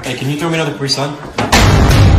Hey, can you throw me another Capri Sun?